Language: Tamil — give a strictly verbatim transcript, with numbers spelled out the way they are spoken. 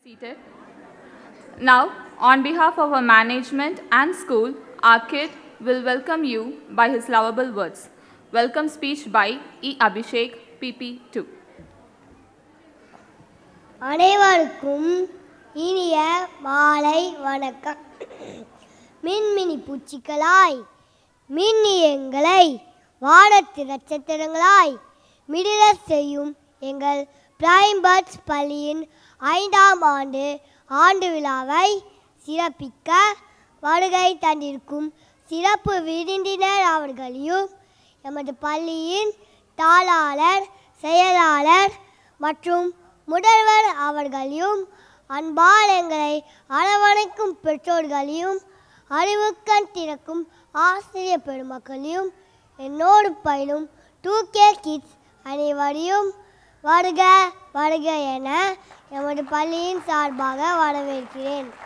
Seated. Now, on behalf of our management and school, our kid will welcome you by his lovable words. Welcome speech by E. Abhishek, P P two. அனைவருக்கும் இனிய மாலை வணக்கம். மின்மினி பூச்சிகளாய் மின்னியங்களை வானத்து நட்சத்திரங்களாய் மிடிலச் செய்யும் எங்கள் பிரைம் பேர்ட்ஸ் பள்ளியின் ஐந்தாம் ஆண்டு ஆண்டு விழாவை சிறப்பிக்க வருகை தந்திருக்கும் சிறப்பு விருந்தினர் அவர்களையும் எமது பள்ளியின் தாளாளர், செயலாளர் மற்றும் முதல்வர் அவர்களையும் அன்பால் எங்களை அரவணைக்கும் பெற்றோர்களையும் அறிவுக்கண் திறக்கும் ஆசிரியர் பெருமக்களையும் என்னோடு பயிலும் டூ கே கிட்ஸ் அனைவரையும் வருக வருக என எமது பள்ளியின் சார்பாக வரவேற்கிறேன்.